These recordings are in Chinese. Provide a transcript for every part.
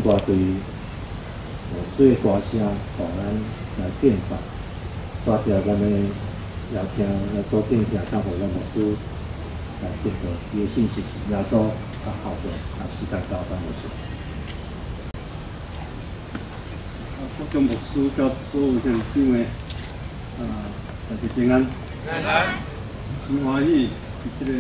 大队水大声，互咱来电访，抓着咱的邀请来所敬听，甲互咱牧师来得到伊的信息是耶稣较好的，也是较高咱牧师。 各种牧师甲所有乡亲的大家平安。平安。真欢喜，这个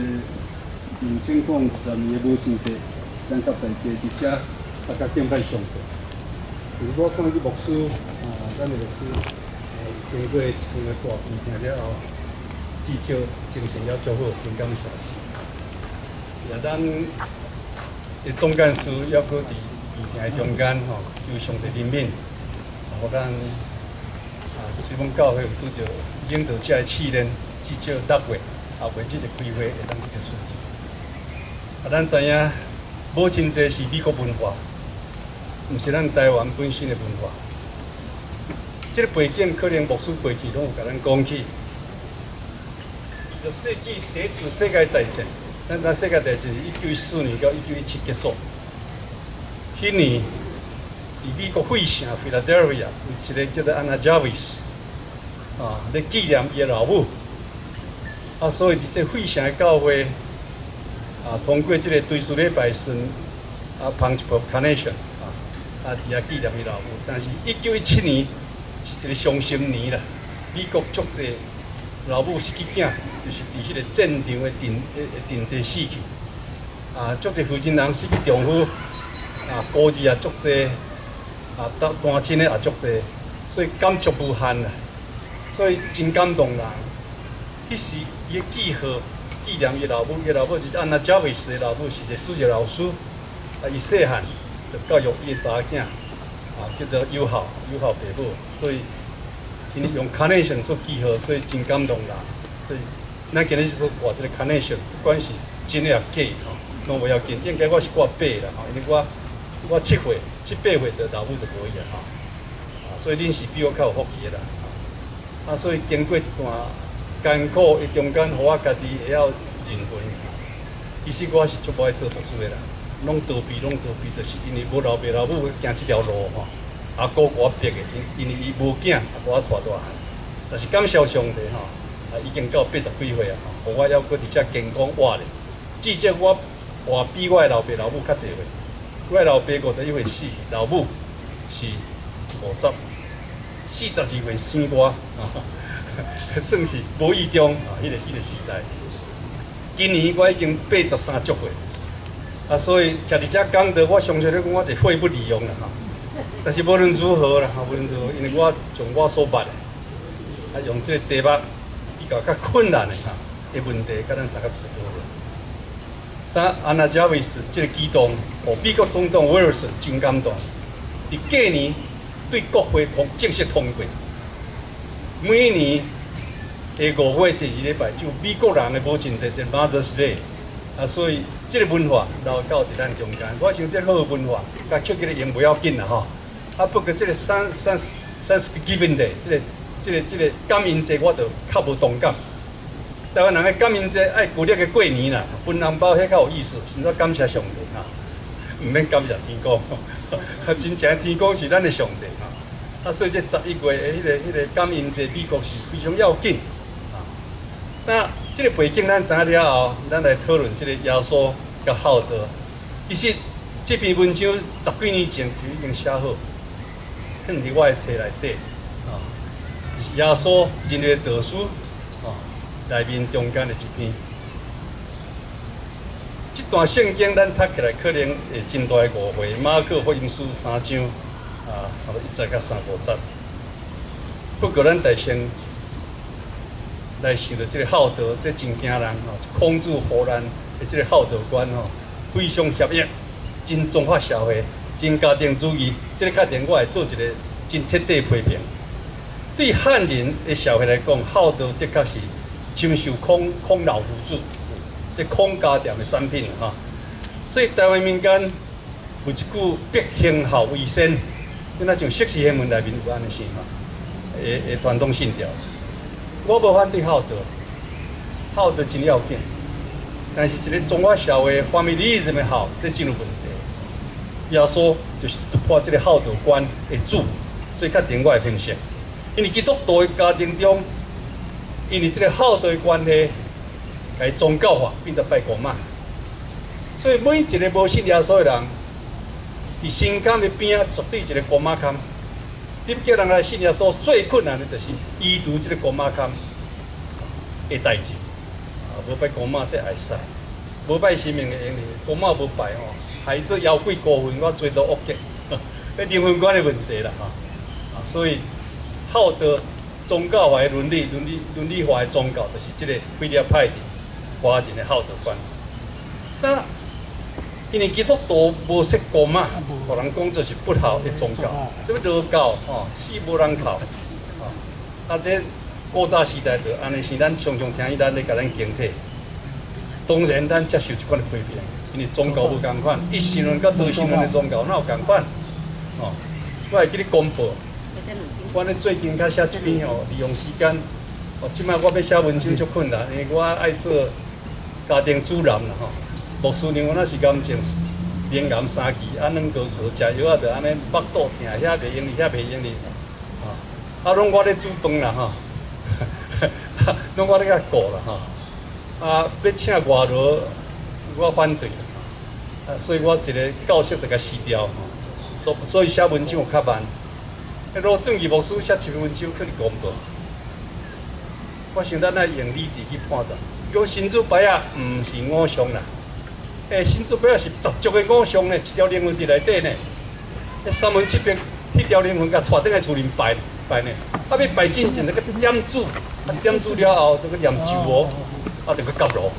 2012年的母亲节，咱甲大家伫遮三角敬拜上帝。我看去牧师咱的牧师经过长的大病听了后，至少精神了足好，真感谢主。也咱的总干事还搁伫疫情的中间由上帝怜悯，互咱水丰教会有拄着领导这个试炼，至少6月。后月这个开会会当比较顺利。咱知影母亲节是美国文化，毋是咱台湾本身的文化。这个背景可能牧师过去拢有甲咱讲起。20世纪第一次世界大战，咱知世界大战是1914年到1917结束。迄年，伫美国费城 （Philadelphia） 有一个叫做 Anna Jarvis 咧纪念伊的老母。所以伫这费城的教会通过这个追思礼拜时，放一部 carnation 伫遐纪念伊老母。但是1917年是一个伤心年啦，美国足侪老母失去囝，就是伫迄个战场的阵地死去。足侪妇人人失去丈夫，孤儿也足侪，单亲的也足侪，所以感触无限啦。所以真感动人。迄时伊的记号纪念伊老母，伊老母是安娜贾维斯的老母，是一个主日老师。伊细汉就教育伊的查囝，叫做友好爸母，所以因用 carnation 做记号，所以真感动人。所以咱今日就是画这个 carnation， 不管是真的也假拢袂要紧。应该我是挂8啦，因为我7岁、7、8岁的老母就无伊啦，所以恁是比我较有福气的啦。所以经过一段艰苦的中间，互我家己会晓认分。其实我是足无爱做牧师的啦，拢逃避，就是因为无老爸老母行这条路阿哥我逼的，因为伊无囝，把我带大汉。但是感谢上帝已经到80几岁互我还搁伫遮健康活咧。至少我活比我的老爸老母较侪岁。我的老爸51岁死，老母是42岁生我算是无意中迄个时代。今年我已经83足岁，所以徛伫遮讲到，我相信咧讲我是肺不利用啦但是无论如何啦，因为我从我所捌的，用这个题目比较困难的问题，甲咱三个是无的。但安娜贾维斯这个举动，互美国总统威尔逊真感动。伫过年对国会正式通过。每年下5月第2礼拜，就美国人的母亲节，即 Mother's Day， 所以这个文化留到伫咱中间。我想这好文化，甲曲个用不要紧啦不过这个 Thanksgiving Day， 这个感恩节，我就较无同感。台湾人的感恩节爱旧历的过年啦，分红包迄较有意思，先说感谢上帝唔免感谢天公，真正天公是咱的上帝所以这11月的迄个感恩节，美国是非常要紧那这个背景咱知影了后，咱来讨论这个耶稣甲孝道。其实这篇文章10几年前就已经写好，放伫我的册内底耶稣人类导书内面中间的一篇。这段圣经咱读起来可能会真大的误会。马可福音书3章差不多1节到3、5节。不过咱先来想到这个孝道，这真惊人控制荷兰的这个孝道观非常协约，真中华社会，真家庭主义。这个确定我会做一个真彻底批评。对汉人的社会来讲，孝道的确是深受孔老夫子，这孔家店的产品所以台湾民间有一句“必行孝为先”，那像《释氏宪文》内面有安尼写的传统信条。我无反对孝道，孝道真要紧，但是一个中华社会 familism 的孝，这真有问题。 耶稣就是突破这个孝道观的主，所以决定我的天性。因为基督徒的家庭中，因为这个孝道的关系，来宗教化，变成拜公妈。所以每一个无信耶稣的人，伫心坎的边绝对一个公妈坎。你叫人来信耶稣，最困难的就是移除这个公妈坎的代志。无拜公妈这会使，无拜生命的因为公妈无拜吼，害做妖怪孤魂，我做到恶极，迄灵魂观的问题啦吼。所以孝道宗教化的伦理化的宗教，就是这个菲律派的华人的孝道观。那因为基督徒无识公妈，互人讲做是不好的宗教，这个罗教吼死无人靠，这古早时代就安尼是咱常常听伊咱咧甲咱警惕。当然，咱接受这款的批评，因为宗教无共款，一神论甲多神论的宗教哪有共款？哦，我会记你公布。我咧最近较写这篇哦，利用时间。哦，即摆我要写文章足困难，因为我爱做家庭主男啦吼。牧师娘，我那是癌症，连癌3期，2个号食药啊，就安尼腹肚疼，遐袂用哩，遐袂用哩。啊，拢我咧煮饭啦吼。拢我咧甲顾啦吼，要请外劳，我反对啦，所以我一个教室就甲辞掉吼，所以写文章有较慢。罗正义牧师写一篇文章，可能讲唔到。我想咱爱用理智去判断，讲神主牌啊，毋是五常啦，神主牌啊是10足的五常呢，一条灵魂伫内底呢，3分7边迄条灵魂甲带倒来厝里拜呢。啊，要拜进前，那个点煮，点煮了后，那个念咒哦，啊，就去夹落。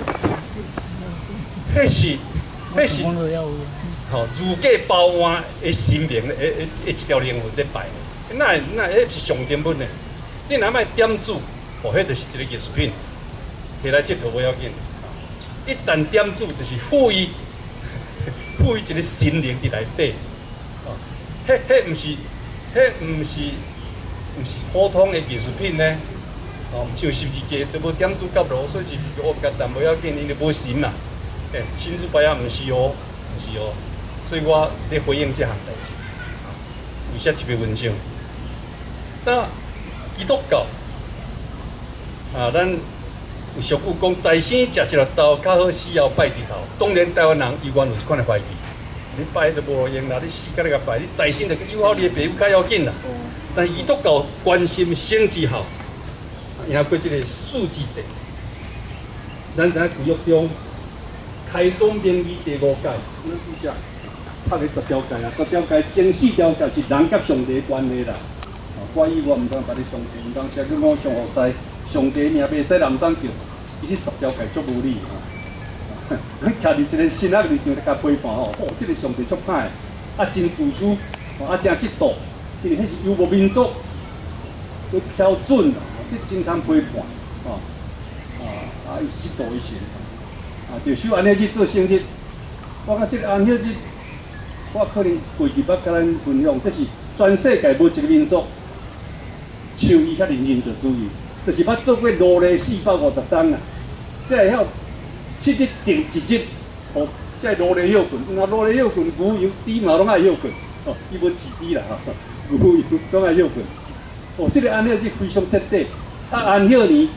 迄是，吼，如假包换的心灵的一条灵魂在拜。那迄是上根本的。你若卖点煮，哦，迄就是一个艺术品，摕来佚佗不要紧。一旦点煮，就是赋予一个心灵伫内底。哦，迄毋是普通的艺术品呢，哦，像十字架都无点珠夹落，所以是我夹但无要紧，因为无神嘛。神主牌啊，毋是哦，毋是哦，所以我咧回应这项代志，有写一篇文章。那基督教咱有俗语讲，在生食一粒豆，较好死后拜伫头。当然，台湾人依然有这款的怀疑，你拜都无用啦，你死甲你甲拜，你在生就友好你的爸母较要紧啦。但是基督教关心生之后，也过这个数字制。咱知影规约中开宗明义第5戒，咱拄则拍个10条戒啊，10条戒前4条戒是人甲上帝的关系啦。我以外毋通把你上帝，毋通写去我上后世，上帝名袂使人送叫，伊是10条戒足无理啊！咱徛伫一个新学立场咧甲批判吼，哦，这个上帝足歹，啊真自私，啊真嫉妒。因为迄是游牧民族，去挑准啦，这真通批判，伊嫉妒伊神，就守安息日做生日。我讲这个安息日，我可能过去捌甲咱分享，这是全世界无一个民族像伊遐认真主义，就是捌做过奴隶450天啊，才会晓7日定1日，哦，才奴隶休困。那奴隶休困，牛羊猪嘛拢爱休困，哦，伊无饲猪啦，牛羊拢爱休困。哦，这个安息日非常彻底。啊，安息年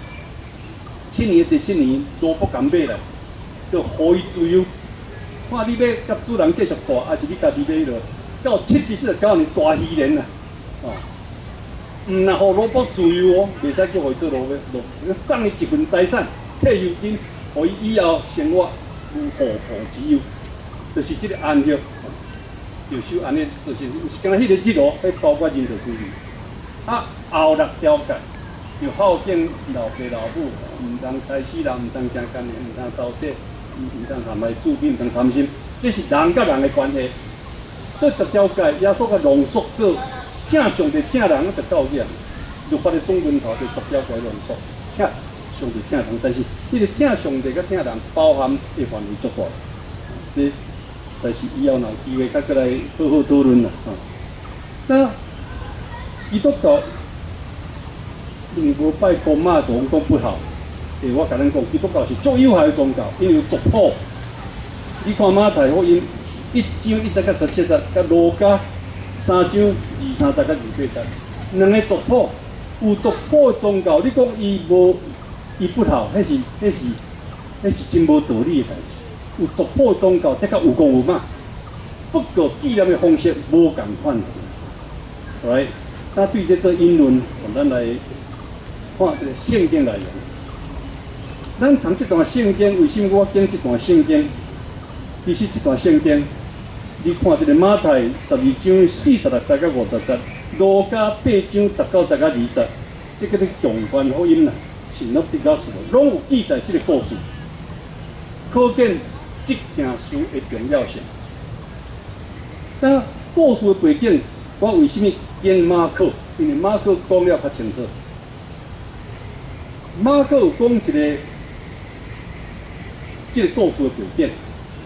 ，7年第7年，罗卜甘买来，就互伊自由。看你要甲主人继续大，还是你家己买落？到70-49年大鱼年啦，哦。毋若互罗卜自由哦，袂使叫互伊做要送伊一份财产，退休金，互伊以后生活有户自由，就是这个安息，就守安息做生，毋是干那迄个日哦，迄包括人道主义。啊，后6条戒，就孝敬老爸老母，毋通杀死人，毋通惊奸人，毋通偷窃，毋通陷害主宾，毋通贪心，这是人甲人的关系。所以10条戒，耶稣甲浓缩做。疼上帝疼人，就到样。律法的总源头就10条戒浓缩，疼上帝疼人，但是迄个疼上帝甲疼人包含的范围足大，这才是以后若有机会再过来好好讨论啦。那基督教因为无拜公妈，就讲不好。我甲咱讲，基督教是最有害的宗教，因为有族谱。你看马太福音 1章1节到17节，甲路加3章23节到28节，两个族谱，有族谱的宗教，你讲伊不好，迄是真无道理的代志。有族谱的宗教，的确有讲有嘛，不过纪念的方式无共款。来，那对这做引论，咱来看这个圣经内容。咱读这段圣经，为什么我讲这段圣经？其实这段圣经，你看这个马太12章46节到50节，路加8章19节到20节，这个强关福音啦，是诺迪加斯，拢有记载这个故事，可见这件事的重要性。那故事的背景，我为什么选马可？因为马可讲了较清楚。马可有讲一个这个故事的背景。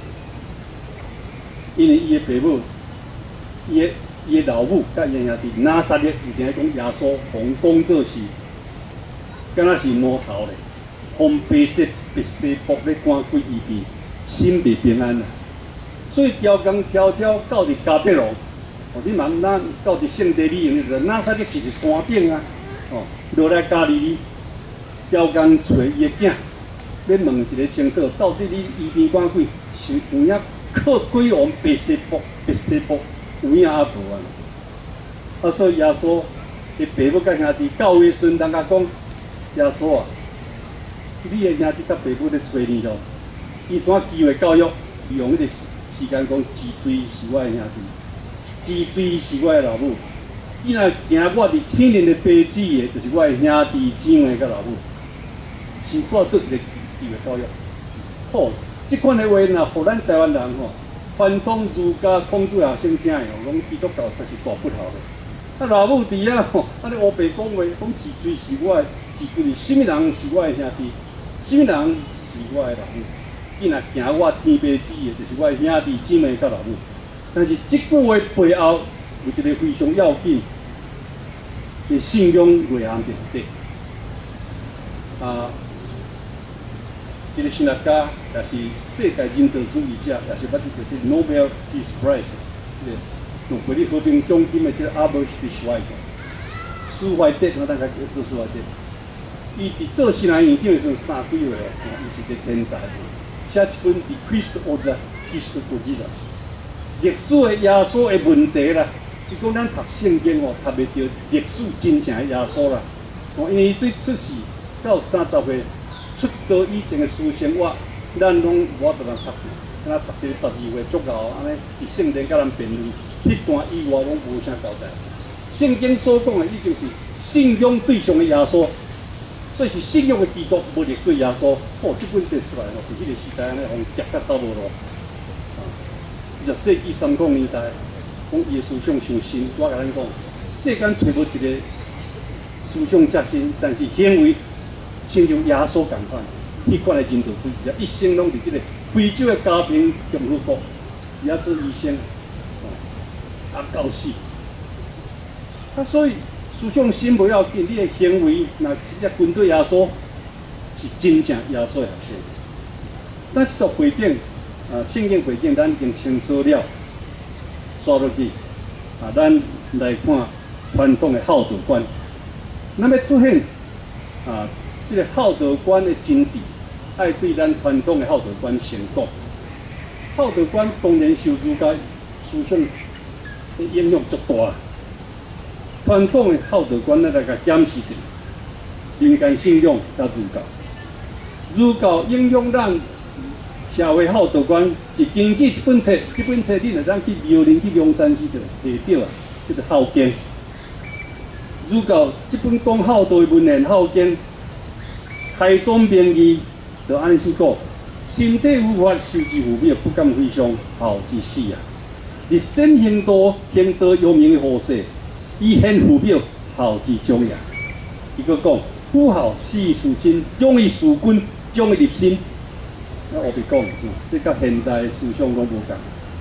因为伊的父母，伊的老母，甲伊兄弟拿撒勒，以前讲耶稣，红讲做是，敢若是魔头咧，红白色白西卜咧赶鬼医治，心袂平安啦。所以条工条到伫加别罗，哦，你嘛咱到伫圣地里用，就拿撒勒是伫山顶啊，哦，落来加利利，条工找伊的囝，要问一个清楚，到底你医治赶鬼是有影？靠鬼王白西卜有影阿无啊？啊，所以耶稣伊爸母甲兄弟教会孙人甲讲，耶稣啊，你的兄弟甲爸母咧找你咯，伊怎机会教育？用迄个时间讲，治罪是我的兄弟，治罪是我的老母。伊若行我伫天灵的爸子的，就是我的兄弟姊妹甲老母，是煞做一个机会教育。好。即款的话，若互咱台湾人吼，传统儒家孔子学生听的吼，讲基督教实是大不好的。啊，老母伫遐吼，啊咧乌白讲话，讲治罪是我的，治罪是甚物人是我的兄弟，甚物人是我的老母。伊若行我天父旨的，就是我的兄弟姊妹甲老母。但是即句话背后有一个非常要紧的信仰内涵在底。啊。这个心理家也是世界人道主义者，也是捌得到这 Nobel Peace Prize， 这个诺贝尔和平奖金的这个阿伯斯蒂施怀特，施怀特，我大概做施怀特。伊伫做新南院长的时候3几岁哦，伊是个天才，写一本《The Christ of the History of Jesus》，历史的耶稣的问题啦。伊讲咱读圣经哦，读袂到历史真正的耶稣啦，哦，因为伊对出世到30岁。出道以前的私生活，咱拢无得人读，敢若读到12岁足够，安尼伫圣殿甲人辩论，迄段以外拢无啥交代。圣经所讲的，伊就是信仰对象的耶稣，所以是信仰的基督，无历史耶稣。哦，这本册出来吼，伫迄个时代安尼，互夹甲走无路。20世纪30年代，讲伊的思想上新，我甲咱讲，世间找无一个思想遮新，但是行为。亲像耶稣共款，迄款的人道主义者，一生拢伫即个非洲的家庭共和国，也做医生，教死。啊，所以思想新不要紧，你的行为若直接跟对耶稣，是真正耶稣的学生。咱即个背景，圣经背景咱已经清楚了，刷落去，咱来看传统的孝道观，那么出现这个孝道观的真谛，爱对咱传统的孝道观先讲。孝道观当然受儒家思想的影响足大。传统的孝道观，咱来甲检视一下，民间信仰甲儒教。儒教影响咱社会孝道观，是根据一本册，这本册你若咱去苗栗去龙山寺就摕到啊，叫做《孝经》。儒教这本讲孝道的文言《孝经》。开宗明义就安是讲：身体无法受之父母，不敢非常孝之死啊！日生行道，行道有名的后世，以显父母孝之忠也。伊个讲：夫孝死于事亲，忠于事君，忠于立心。我后边讲，这甲现代的思想拢无共。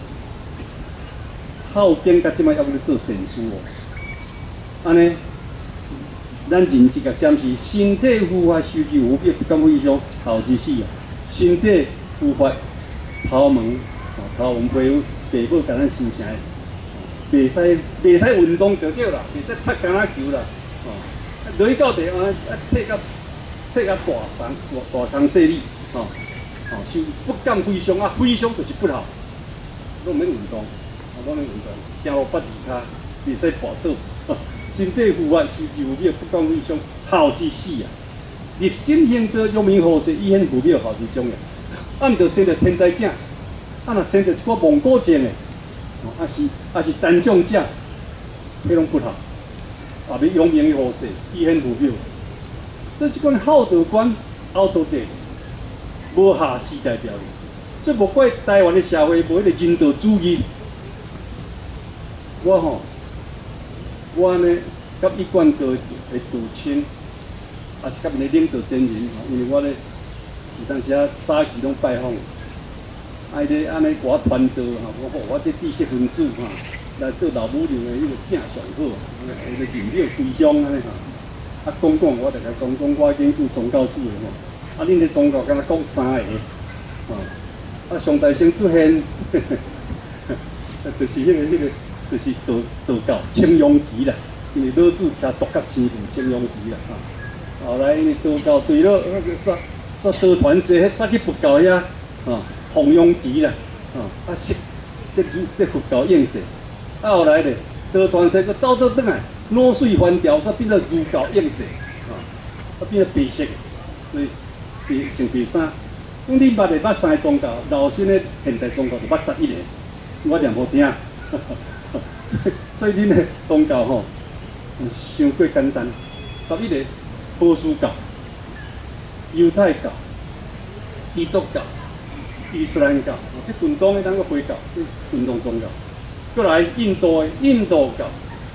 孝经甲即摆还要做善事哦，安尼。咱认真甲检视，身体无法受之父母，不敢非常孝之死啊！身体无法头毛，头毛皮肤爸母甲咱生成的，袂使运动就对啦，袂使踢橄榄球啦，落去到地方切到大肠细哩，是不敢飞翔啊，飞翔就是不好，拢免运动，拢免运动，行路8字骹，袂使跋倒，身体腐坏是有秒不敢飞翔，好之死啊！立心行道，用名好势，以显不妙，好之种的。毋着生着天才囝，若生着一个蒙古症的，是残障者，迄拢不好。也要用名好势，以显不妙。所以即款好道观、out of date， 无下时代条理。所以无怪台湾的社会无迄个人道主义。我呢，甲一贯道的杜亲，也是甲因的领导真人，因为我咧有当时早期拢拜访，咧安尼甲我传道我这知识分子来做老母娘的迄个囝上好，迄个认了归乡安尼讲，我大家讲我研究宗教史的恁的宗教敢若讲3个，上大先出现，就是迄个。就是道教青阳旗啦，因为老子徛独角青青阳旗啦后来道教对了，说道传社早去佛教遐弘扬旗啦，这佛教应势，后来咧道传社佮走倒转来，脑髓翻掉，煞变做儒教应势，变做白色，所以穿白衫。讲你捌3个宗教，老新的现代宗教就捌11个，我念无听。所以恁的宗教伤过简单，11个波斯教、犹太教、基督教、伊斯兰教，即近东的咱个回教，即近东宗教。过来印度教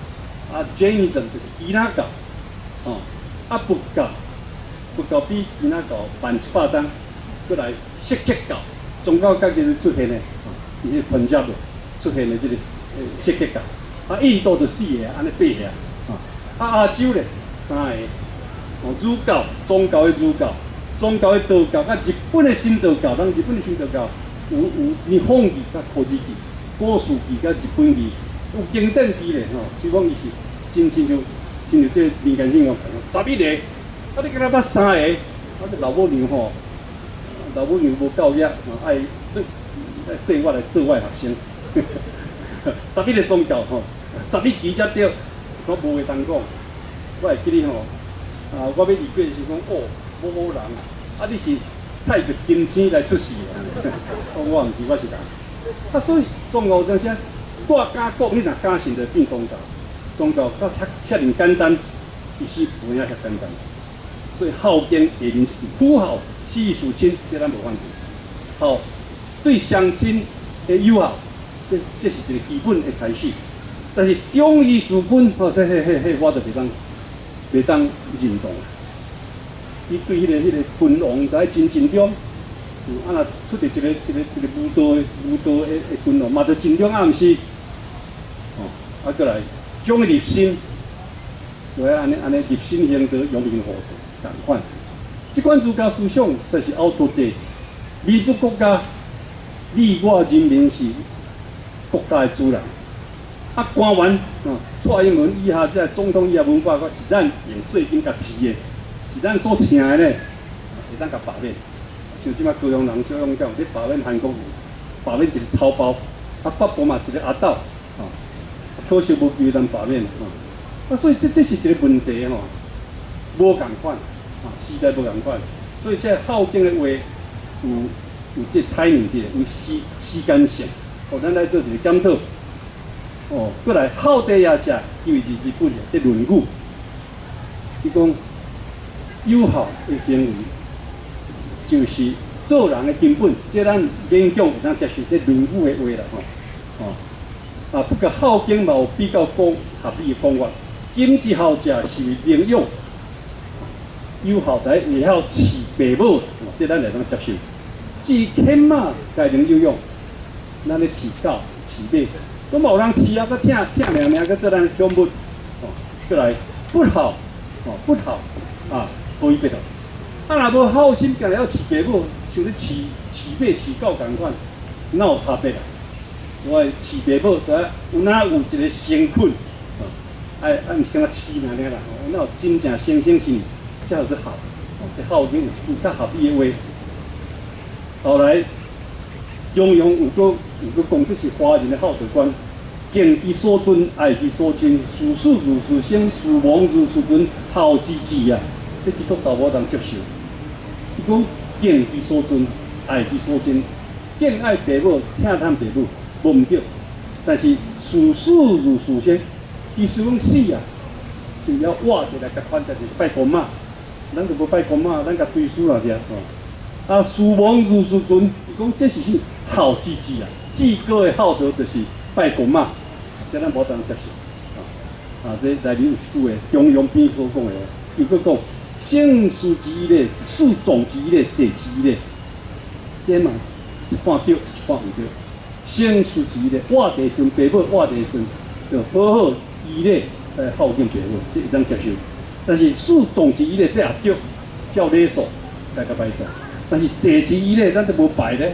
，Jainism 就是伊那教，佛教比伊那教慢100单。过来锡克教，宗教界就是出现的，伊个punjab出现的即个。锡克教，印度就4个，安尼8个，亚洲咧3个，儒教，宗教的儒教，宗教的道教，甲日本的新道教，日本的新道教有日本语甲科字字，古书字甲日本语，有经典字咧所以讲伊是真像这民间信仰，11个，你敢若捌3个，这老母娘无教育，爱对我来做我的学生。11个宗教11旗才对，所无话通讲。我会记哩我要离过是讲某人你是太着金星来出世我毋是，我是人。所以宗教这些，我敢讲，你若敢信就变宗教。宗教较遐尔简单，其实无影遐简单。所以孝敬下面一句，夫孝子事亲，这咱无反对。对乡亲的友好。这是一个基本的开始，但是忠义事君，我就袂当认同。伊对迄个君王在真忠，若出着一个武道的君王，嘛着真忠，毋是？过来忠立心，就安尼立心行道，用民好势，同款。即款儒家思想，实是out of date。民主国家，你我人民是。国家的主人，官员蔡英文以下这总统以下文化，是咱用税金甲饲的，是咱所请的呢，会当甲罢免。像即摆高雄人小勇讲，你罢免韩国瑜，罢免一个草包，北部嘛一个阿斗，可惜无机会当罢免所以这是一个问题无共款时代无共款，所以这孝敬的话有这timing的，有时间性。咱来做一个检讨。过来好地也食，因为日本的《论语》，伊讲友好的行为就是做人的根本。这咱勉强会当接受这《论语》的话啦不过孝敬嘛有比较合理的讲法。今之孝者是为名用，友好在会晓饲爸母，这咱会当接受。至于犬马该能有用。咱咧饲狗、饲马，都冇人饲啊，佮疼命命，佮做咱宠物，过来不好，不好可以别到。若无好心，定要饲爸母，像咧饲马、饲狗共款，哪有差别啊？ 所以饲爸母都有哪有一个成分，毋是干那饲那尔啦，那有真正生性性才有得好。这孝经有一句较合理的话，后来中庸有个讲，这是华人的道德观。敬其所尊，爱其所亲，事事如是生，事亡如是尊，孝之至啊！这基督教无当接受。伊讲敬其所尊，爱其所亲，敬爱父母，疼探父母，无毋对。但是事事如是生，意思讲死啊，就要活起来，甲款就是拜公妈，咱就无拜公妈，咱甲追思啦，对啊。啊，事亡如是尊，伊讲这是孝之至啊，至高的孝道就是拜公妈。这咱无当接受，这内面有一句话，中庸篇所讲的，又搁讲生事之类，事重之类，济之类，这嘛一半对，一半毋对。生事之类，活地顺，爸母活地顺，就好好依礼来孝敬爸母，这会当接受。但是事重之类，这也对，照礼数来甲摆做。但是济之类，咱都无摆咧，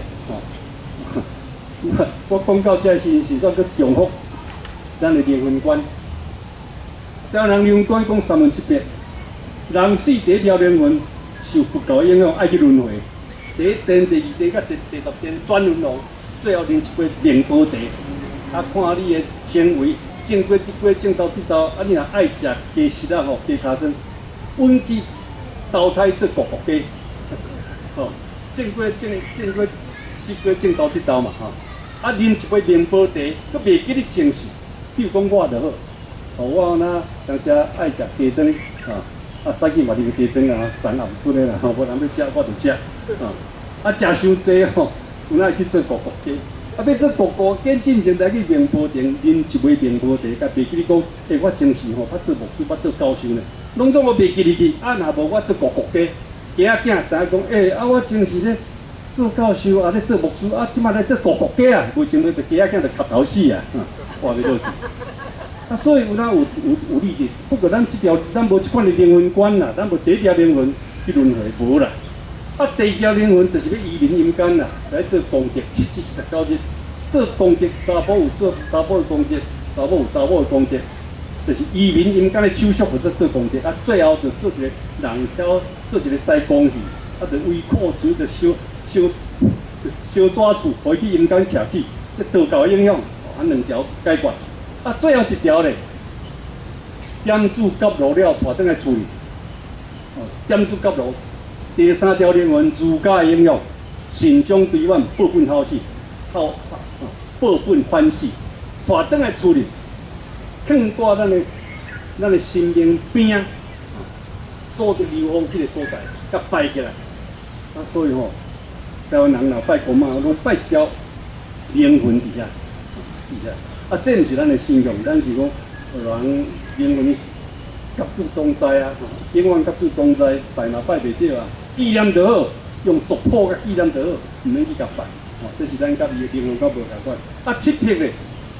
我讲到这是算去重复。咱的灵魂观，当人灵魂观讲3分之8，人死第一条灵魂受佛教影响，爱去轮回。第一殿、第二殿、甲第10殿转轮王，最后啉一杯灵宝茶。啊，看你的行为，正过直过，正道直道。啊，你若爱食加食啊吼，加卡生，稳去投胎做国家。哦，正过直过，正道直道嘛吼。啊，啉一杯灵宝茶，佮袂记你前世。比如讲我就好，我若当时爱食鸡蛋，早起嘛啉鸡蛋啊，昨暗出的啦，无人要食我就食，食伤济吼，有哪会去做国家？要做国家，进前来去明波亭啉一杯明波茶，甲袂记你讲，我前世吼，捌做牧师，捌做教授呢，拢总我袂记你去，若无我做国家，囝仔知影讲，我前世咧做教授咧做牧师，即摆咧做国家啊，袂前咧就囝仔就磕头死啊！话袂落去，所以有哪有理的。不过咱咱无即款的灵魂观啦，咱无第一条灵魂去轮回无啦。第二条灵魂就是要移民阴间啦，来做功德779日，做功德，查甫有做查甫的功德，查某有查某的功德，就是移民阴间的手续或者做功德。最后就做一个人挑做一个西公戏，就为苦钱就烧纸厝，回去阴间徛起，这道教影响。2条解决，最后一条咧，点子夹路了，带转来厝里。点子夹路，第3条灵魂自家的影响，心中对阮报本好死，报本欢喜，带转来厝里，放挂咱的心灵边啊，做着流芳迄个所在，甲摆起来。所以吼，台湾人若拜公妈，拢拜一条灵魂伫遐。这毋是咱的信仰，咱是讲人灵魂甲主同在啊，永远甲主同在，拜嘛拜袂着啊。意念就好，用族谱甲意念就好，毋免去甲拜。这是咱甲伊的灵魂较无相关。七魄咧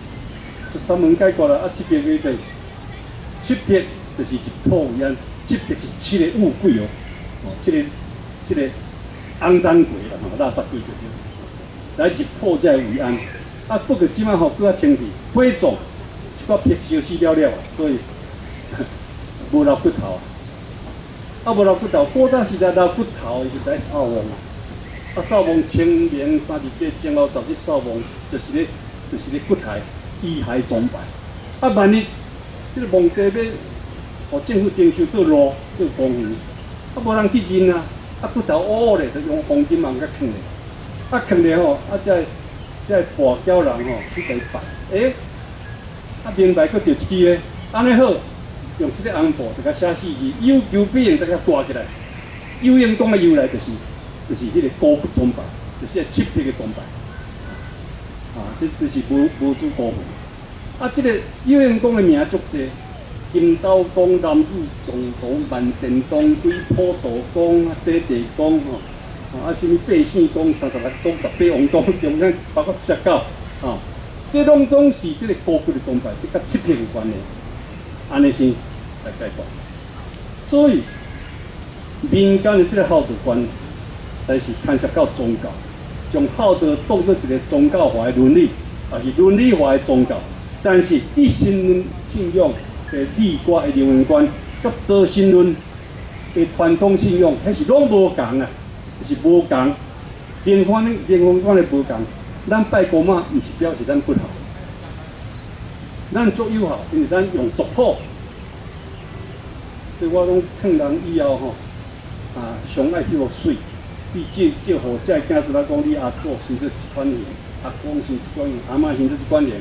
，3门解决啦。七魄咧对，七魄就是一土一样，七魄是7个乌龟哦，七个肮脏鬼啦，垃圾鬼就是，来入土才会为安。不过即摆吼，搁较清气，火种一寡劈烧死了啊，所以无留骨头啊。无留骨头，古早时代留骨头的就在扫墓啊。扫墓清明30节前后10日扫墓，就是咧骨骸遗骸崇拜。万一这个墓地要互政府征收做路做公园，无人去认啊。骨头乌乌咧，就用黄金网甲藏咧。藏咧吼，才会跋筊人吼去来拜，明白佫着一支咧，安尼好，用这个红布就甲写4字，有求必应，再甲挂起来。有应讲的由来就是迄个高骨崇拜，就是7魄的崇拜。这就是无主高分。这个有应讲的名足济，金刀公、南宇、中道、万善公、鬼普道公、姐地公吼。什么8姓公、36公、18王公，中间包括19，这拢总是这个高骨的崇拜，这甲7魄有关的，安尼先来解决。所以民间的这个孝道观，才是牵涉到宗教，将孝道当作一个宗教化的伦理， 也是伦理化的宗教，但是一心论信仰的立国的人文观，甲道心论的传统信仰，迄是拢无共啊，是无共。灵魂观的无共，咱拜公妈毋是表示咱不好，咱足友好，因为咱用族谱。所以我讲劝人以后吼，上爱叫水，你借互这囝仔来讲，你阿祖生做一款型，阿公生一款型，阿嬷生做一款型，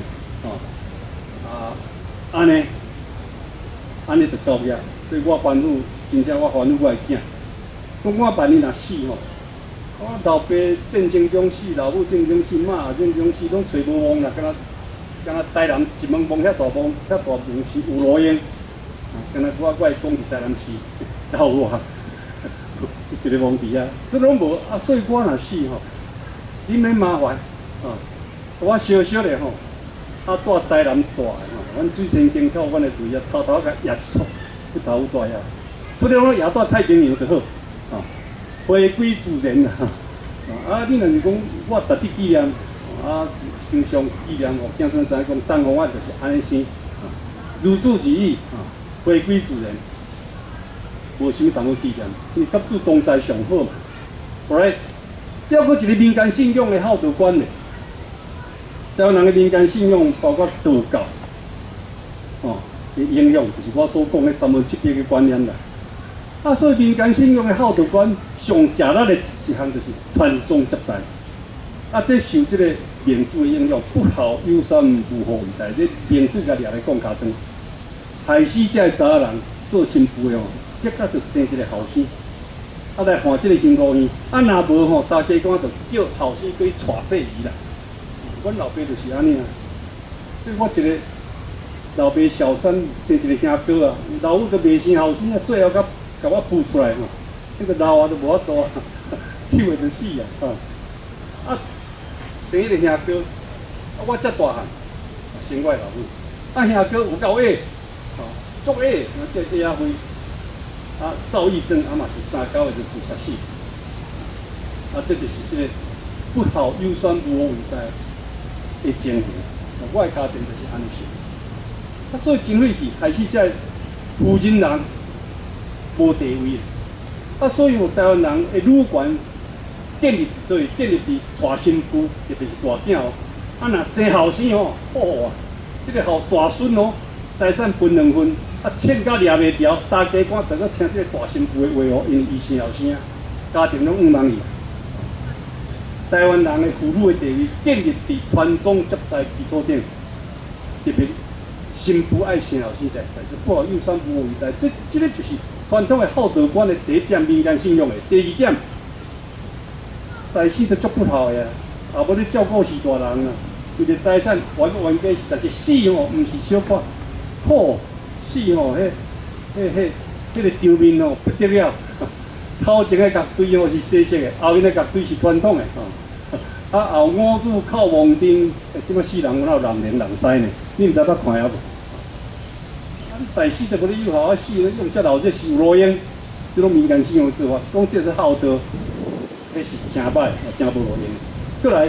安尼就够呀。所以我烦恼，真正我烦恼我的囝，讲我万一若死吼。我老爸战争中死，老母战争死，妈也战争死，拢找无望啦。敢若台南一门墓遐大墓是有路用，敢若我的公是台南市老我，一个墓地啊，这拢无啊。所以我若死吼，你免麻烦我小小的吼，住台南大的吼，阮水仙经靠阮的厝啊，偷偷甲压一撮，不头有大呀。出了我压住太平洋就好回归自然啦，你若是讲我特地纪念，经常纪念吼，经常知影讲，东方我就是安尼生，如此而已回归自然，无啥物通好纪念，因为甲主同在上好嘛。Alright， 还佫一个民间信仰的孝道观咧，台湾人的民间信仰包括道教，的影响就是我所讲的三文七德的观念啦。所以民间信仰的孝道观上食力的一项就是传宗接代。这受这个名字的影响，不孝有三，无后为大。这名字家己也来讲加庄，害死这查某人做新妇的结果就生一个后生，来换这个幸福院。若无吼，大家讲就叫后生去娶细姨啦。阮老爸就是安尼啊。所以我一个老爸小三生一个兄哥啊，老母都未生后生啊，最后甲我孵出来吼，那个老啊都无法度，手会就死啊！生迄个兄哥，我遮大汉，生我老母，兄哥有够矮，足矮，这李亚辉，赵义珍嘛是39岁就自杀死，这就是这个不孝有酸无后为大的情形。我的家庭就是安尼想，所以真晦气，开始这负人人。无地位所以台湾人的女权建立伫娶新妇，特别是大囝若生后生好这个后大孙财产分2份，欠甲掠袂牢，大家看就搁听这个大新妇的话因为伊生后生家庭拢5万亿。台湾人的妇女的地位建立伫传宗接代基础顶，特别新妇爱生后生才是不孝有三无后为大，这个就是。传统的孝道观的第一点，民间信仰的第2点，在世都足不孝的啊，无咧照顾是大人啊，为了财产冤家是，但是死毋是小可，死迄个场面不得了，头前的角堆是西式的，后面的角堆是传统的后五子靠王丁，即摆死人有哪有人连人婿呢？你毋知捌看啊？在世就无咧有效，死用遮老这是有路用，这种民间信仰做法，讲这是孝道，迄是真歹，真无路用。过来，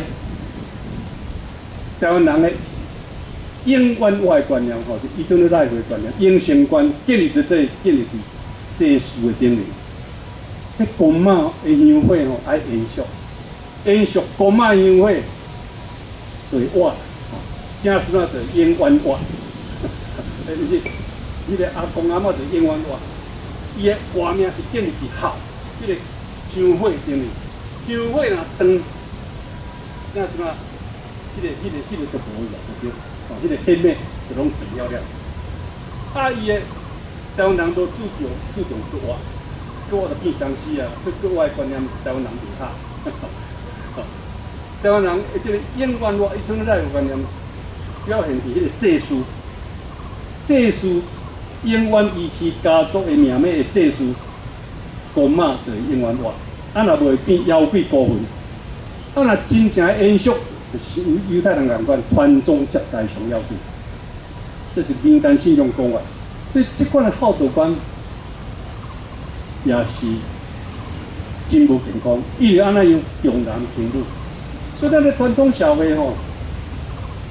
台湾人的永远活的观念就伊种咧赖回观念，永生观建立伫建立伫祭祀的顶面。迄公妈的香火爱延续公妈香火对活，囝孙仔就永远活，就是。迄个阿公阿嬷就永远活，伊的活命是建立伫孝，迄个香火顶面，香火若断，囝孙仔，迄个就无啦，对，迄个血脉就拢断了了。伊的台湾人都注重割活，割活就变僵尸啊，所以割活的观念台湾人袂哈。台湾人即个永远活，伊种咧个观念表现伫迄个祭祀，永远维持家族的命脉的祭祀，公妈就永远活。若袂变妖怪孤魂，若真正延续，就是犹太人共款传宗接代上要紧。这是民间信仰讲法。所以这款的孝道观也是真无健康，伊安尼样重男轻女。所以咱咧传统社会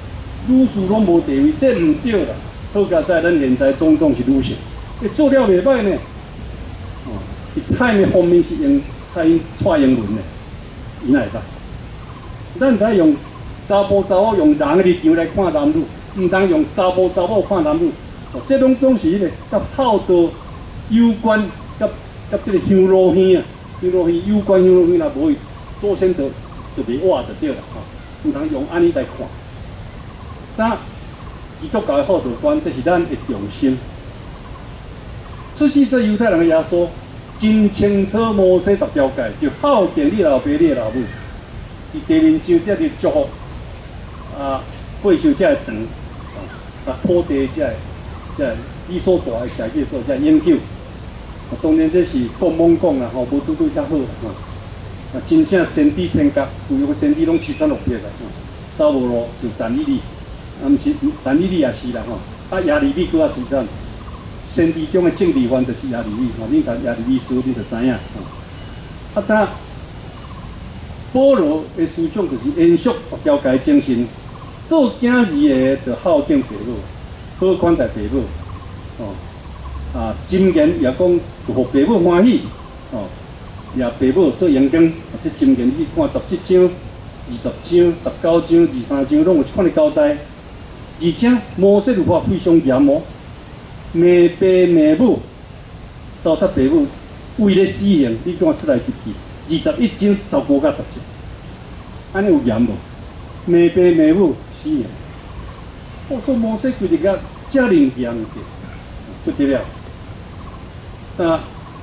女士拢无地位，这唔对啦。好佳在咱现在总统是女性，伊做了袂歹呢。哦，伊太的方面是用蔡英文的，伊哪会得？咱得用查甫查某用人的立场来看男女，唔通用查甫查某看男女。哦，这拢总是咧，甲孝道有关，甲这个香炉香啊，香炉香有关香炉香，若无伊祖先就袂活就对啦。吼，唔通用安尼来看。那基督教的孝道观，这是咱的重心。出世做犹太人的耶稣，真清楚摩西10条诫，就孝敬你老爸、你老母。伫地面上才是祝福啊，过寿才会长，啊，土地才会你所大的家己所才会永久。当然这是讲懵讲啦，吼，无拄拄较好啦，吼。啊，真正先知先觉，有个先知拢736撇啦，吼。走无路就但以理，啊，毋是但以理也是啦，吼。啊，亚利米搁较是怎？先知中的政治犯就是亚利米，吼，恁读亚利米书，你就知影，吼。啊，但保罗的思想就是延续10条诫精神，做囝儿的就孝敬父母，好款待父母，哦，啊，箴言也讲，互父母欢喜，哦，也父母做阳光，这箴言你看17章、20章、19章、23章，拢有这款的交代。而且摩西律法非常严哦，骂爸骂母，糟蹋父母，为了死刑，你看出来几句？21章15到17，安尼有严无？骂爸骂母死刑，我说摩西规定个遮灵严的，不得了。那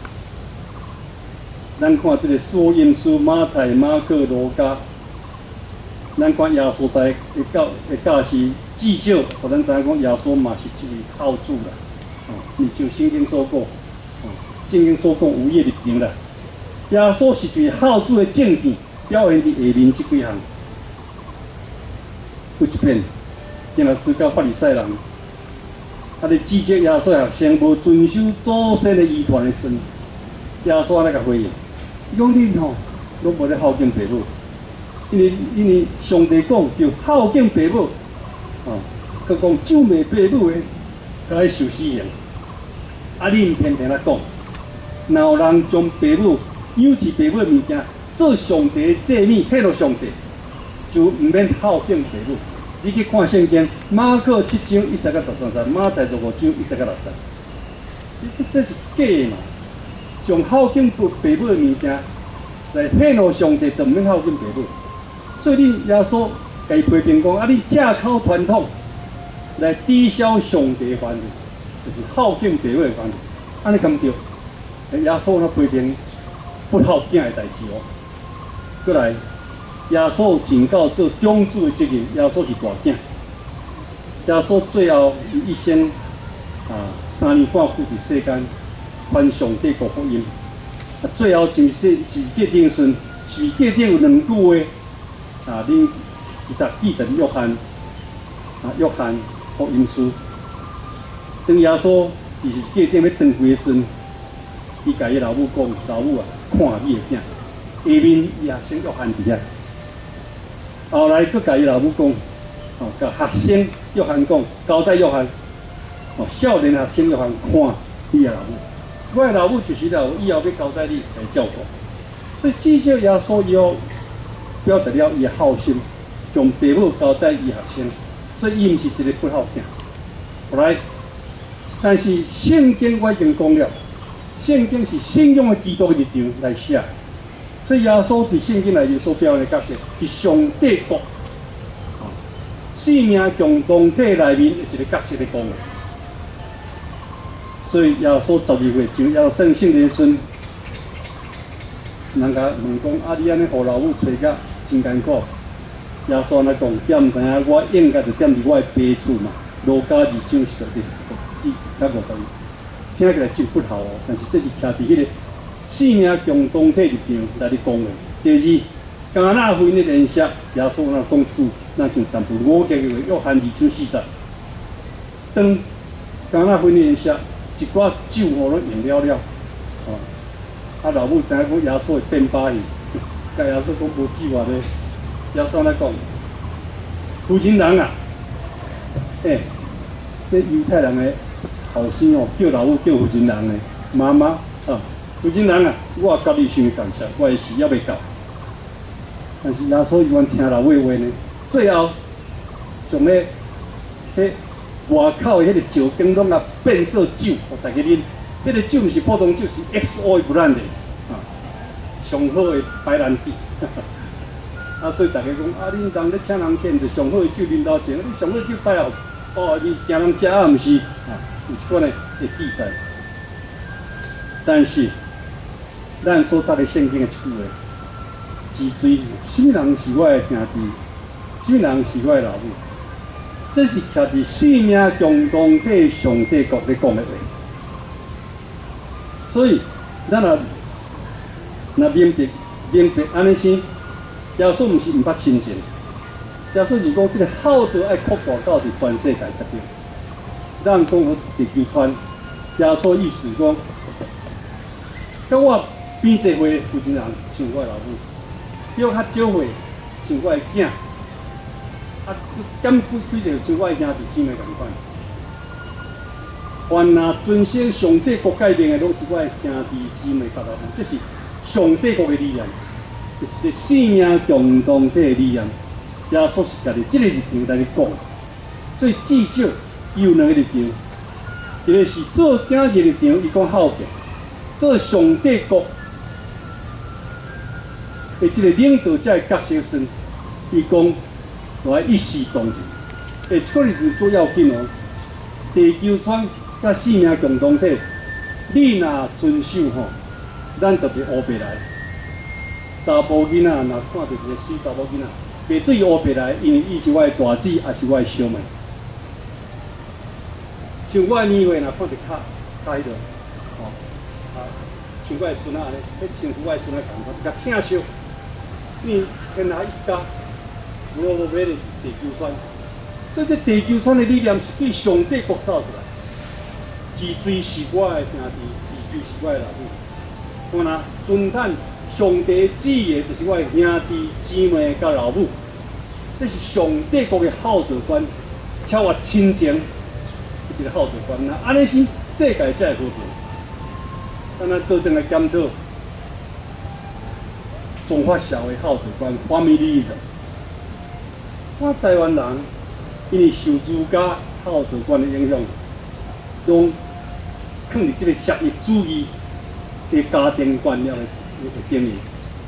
咱看这个所因书、马太、马可、路加，咱看耶稣在的教是至少，互咱知影讲耶稣嘛是一位孝子啦。哦，你就圣经所讲，哦，圣经所讲有伊的立场啦。耶稣是一位孝子的证据，表现伫下面这几项。有一遍，今仔师甲法利赛人，啊，咧指责耶稣学生无遵守祖先的遗传的孙，耶稣安尼甲回应，伊讲恁吼，拢无咧孝敬父母，因为上帝讲要孝敬父母，哦，佮讲咒骂父母的，该受死刑。啊，恁偏偏咧讲，若有人将父母养饲父母的物件做上帝的祭物，献落上帝，就毋免孝敬父母。你去看圣经，马可7章1节到13节，马太15章1节到6节，这是假的嘛？将孝敬父母的物件来献予上帝，就毋免孝敬父母。所以你耶稣甲伊批评讲，啊，你借口传统来抵消上帝的法律，就是孝敬父母的法律，安尼敢对？耶稣那批评不孝敬的代志哦。过来。耶稣警告做长子的责任，耶稣是大囝。耶稣最后一生3年半赴伫世间，传上帝国福音。最后就是决定顺，是决定有2句话恁记着约翰约翰福音书。当耶稣就是决定要转回顺，伊甲伊老母讲，老母啊，看你的囝，下面伊也先约翰伫遐。后来佫甲伊老母讲，哦，甲学生约翰讲，交代约翰，哦，少年学生约翰看你的老母，我的老母就是了，以后要交代你来照顾。所以至少耶稣以后表达了伊的孝心，将父母交代伊学生，所以伊毋是一个不孝囝。后来，但是圣经我已经讲了，圣经是信仰的基督的立场来写。所以耶稣伫圣经内面所表现的角色，是上帝国生命共同体内面的一个角色来讲。所以耶稣12岁就要圣灵孙，人家问讲：啊，你安尼互老母找甲真艰苦？耶稣安尼讲：点毋知影？我应该就点伫我的爸厝嘛。路加2章14到50，听起来真不好哦。但是这是徛伫迄个。生命共同体立场来咧讲的。第二，迦纳婚的联写，耶稣那讲出，那像淡薄5节嘅话，约翰2章4节。当迦纳婚的联写，一寡酒互拢用了，哦，啊老母知影讲耶稣会变巴去，甲耶稣讲无酒啊咧，耶稣来讲，负心人啊， 这犹太人的后生哦，叫老母叫福建人的妈妈啊，福建人啊，我甲你想感谢，我的时也未到。但是耶稣伊愿听老母的话呢，最后从迄外口的迄个酒羹拢啊变做酒，互大家啉。迄个酒毋是普通酒，是 XO 的 brand 啊，上好的白兰地。啊，所以大家讲啊，恁当咧请人献着上好的酒啉到前，你上好的酒摆后，哦，你惊人食啊，毋是啊，有一款的记载。但是，咱所读的圣经的一句话，之水，什么人是我的兄弟？什么人是我的老母？这是徛伫生命共同体上帝国咧讲的话。所以，咱若明白安尼先。耶稣毋是毋捌亲情，耶稣是讲这个好道爱扩大到伫全世界才对。咱讲好地球村，耶稣意思讲，甲我边一伙负责人像我老母，叫较少伙像我的囝，啊减几个像我的兄弟姊妹共款。凡若遵守上帝国界定的，拢是我的兄弟姊妹甲老母，这是上帝国的力量。是生命共同体的力量，耶稣是家己这个立场来讲，所以至少有两个立场，一个是做囝仔立场，伊讲好嘅；做上帝国的这个领导者的角色时，伊讲我要一视同仁。这个立场最要紧哦。地球村甲生命共同体，你若遵守吼，咱就袂乌白来。查甫囡仔若看到一个水查某囡仔，袂对乌白来，因为伊是我的大姊，也是我的小妹。像我的年岁若看到较迄个，吼，像我的孙仔安尼，迄像我的孙仔共款，甲疼惜，因为天下一家，无买的地球村，所以这地球村的力量是对上帝国造出来。自水是我的兄弟，自水是我的老母。我若尊坦。上帝旨意的就是我的兄弟姊妹甲老母，这是上帝国的好道观，超越亲情的一个好道观。那安尼是世界才会和平。咱倒转来检讨中华社会好道观 familism。我台湾人因为受儒家好道观的影响，拢放伫这个协议主义的家庭观念的。经营，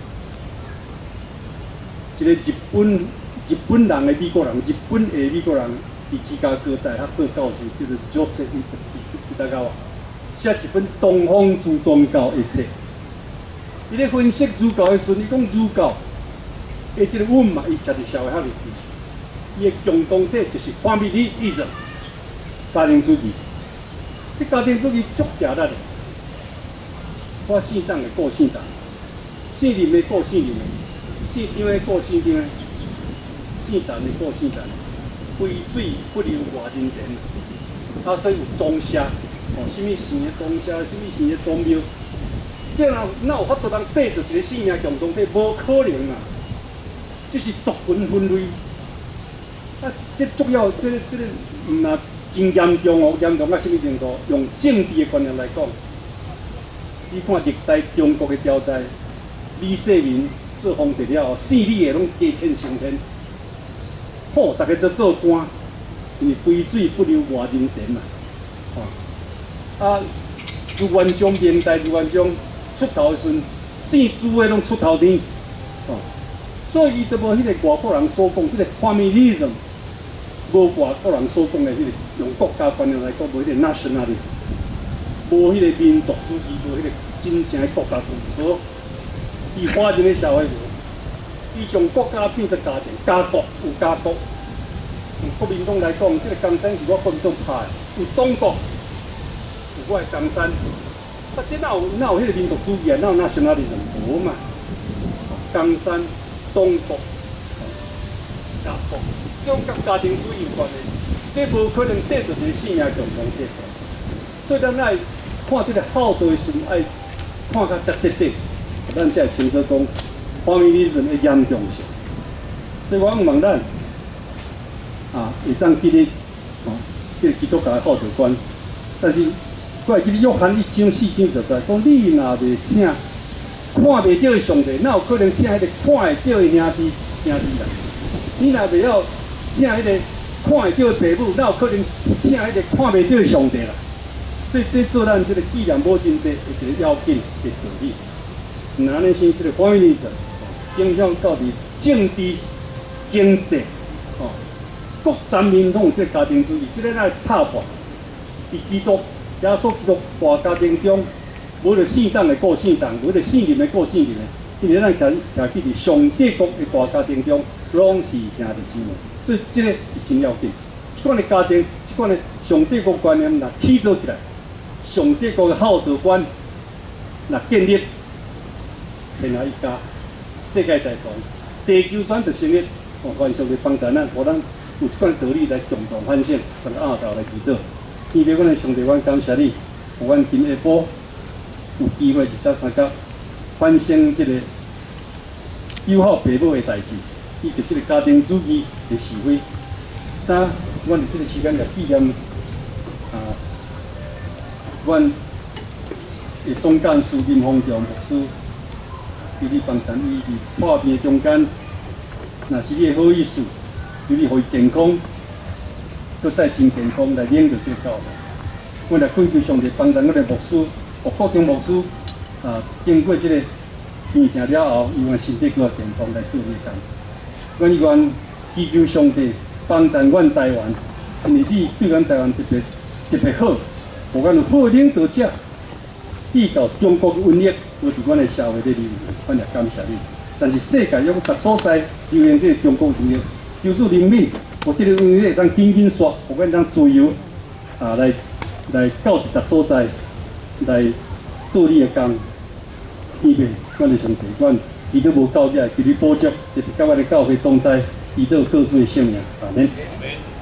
一个日本人的美国人，日本的美国人伫芝加哥大学做教授，就是 Joseph 伊大家话，写一本《东方诸宗教》的册。伊咧分析儒教的时，伊讲儒教的这个稳嘛，伊徛伫社会学里边，伊的共同体就是 familism 家庭主义。这家庭主义足食力的，我姓党的过姓党。姓林的过姓林的，姓张的过姓张的，姓陈的过姓陈的，肥水不流外人田。啊，所以有庄社，哦，什么神的庄社，什么神的庄庙，这哪有法度通缀着一个生命共同体？无可能啊！这是族群分类。啊，这主要这个若真严重哦，严重到什么程度？用政治的观念来讲，你看历代中国的朝代。李世民做皇帝了后，姓李的拢加天升天，好，大家都做官，因为肥水不流外人田嘛。啊，朱元璋明代朱元璋出头的时阵，姓朱的拢出头天，所以伊就无迄个外国人所讲，即个 familism， 无外国人所讲的迄个用国家观念来讲，无迄个 nationalism， 无迄个民族主义，无迄个真正的国家主义，无。伊华人的社会无，伊将国家变成家庭，家国有家国。用国民党来讲，这个江山是我国民党拍的，有党国，有我的江山。啊，这哪有迄个民族主义啊？哪有nationalism无嘛？江山、党国、家国，这种甲家庭主义有关的，这无可能缀着一个生命共同体。所以咱爱看这个好道的时阵，爱看较彻底。咱才会清楚讲familism的严重性，所以我问咱，会当记得这个基督教的道德观。但是，我会记得约翰1章4章就在讲，你若袂请看袂到的上帝，哪有可能请迄个看会到的兄弟啦？你若袂晓请迄个看会到的父母，哪有可能请迄个看袂到的上帝啦？所以这做咱这个纪念母亲节的一个要紧的道理。那呢是这个方面例子，影响到伫政治、经济，各层面拢有这个家庭主义，这个来拍破。伫基督耶稣基督大家庭中，无着圣党的过圣党，无着圣人的过圣人的，因为咱徛伫上帝国的大家庭中，拢是兄弟姊妹，所以这个是真要紧。这款的家庭，这款的上帝国观念若起造起来，上帝国的道德观若建立，天下一家，世界大同，地球村就成立，完全的帮助咱，互咱有这款道理来共同反省，从阿道来祈祷。因为阮的上帝，阮感谢你，有阮今下晡有机会一才参加反省这个友好父母的代志，以及这个家庭主义的是非。当阮伫这个时间来纪念阮的总干事林鸿章牧师，求你帮助伊伫破病中间，若是你的好意思，求你互伊健康。搁再真健康来领着这个教育，我来恳求上帝帮助我的牧师，各种牧师经过这个病痛了后，伊愿身体搁健康来做这工。我愿祈求上帝帮助阮台湾，因为你对阮台湾特别好，互阮有好领导者，遇到中国的瘟疫，无伫阮的社会里面，阮也感谢你。但是世界有各所在流行这个中国瘟疫，求主怜悯。我这个瘟疫会当紧紧刷，互阮当自由来到各所在来做你的工。因为阮的上帝，阮伊都无够遮，求你保障，特别甲阮的教会同在，伊都有各自的性命。阿门。